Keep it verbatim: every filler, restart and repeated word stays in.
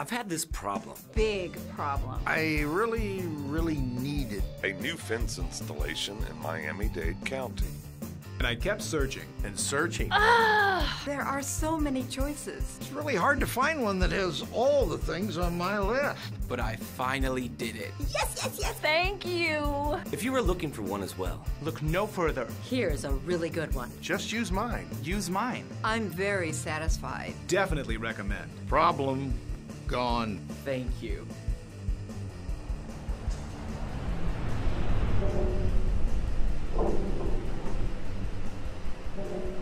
I've had this problem. Big problem. I really, really needed a new fence installation in Miami-Dade County. And I kept searching and searching. Ah! There are so many choices. It's really hard to find one that has all the things on my list. But I finally did it. Yes, yes, yes. Thank you. If you were looking for one as well, Look no further. Here's a really good one. Just use mine. Use mine. I'm very satisfied. Definitely recommend. Problem gone. thank you. Thank you.